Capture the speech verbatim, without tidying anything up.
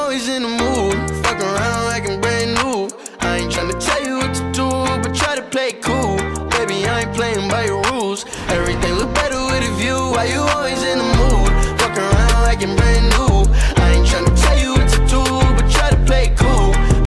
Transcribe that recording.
always in the mood? Fuck around like I'm brand new. I ain't tryna tell you what to do, but try to play it cool. Baby, I ain't playing by your rules. Everything look better with a view. Why you always in the mood? Fuck around like I'm brand new.